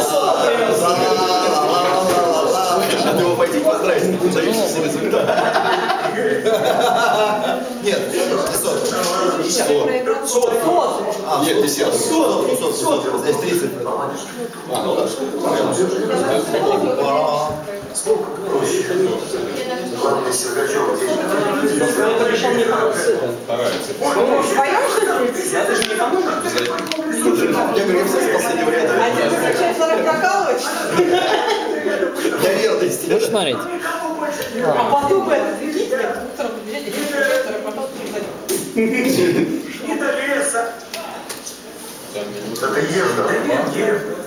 Надо его пойти поздравить, выдающийся результат. Нет, 100. Нет, 50. 100. Здесь 30. Ну да. Сколько проще? Я говорю, все с последнего ряда. А тебе зачем 40 прокалывать? Я верность. Будешь смотреть? А потом это, прикиньте, утром побежать, и потом Это езда.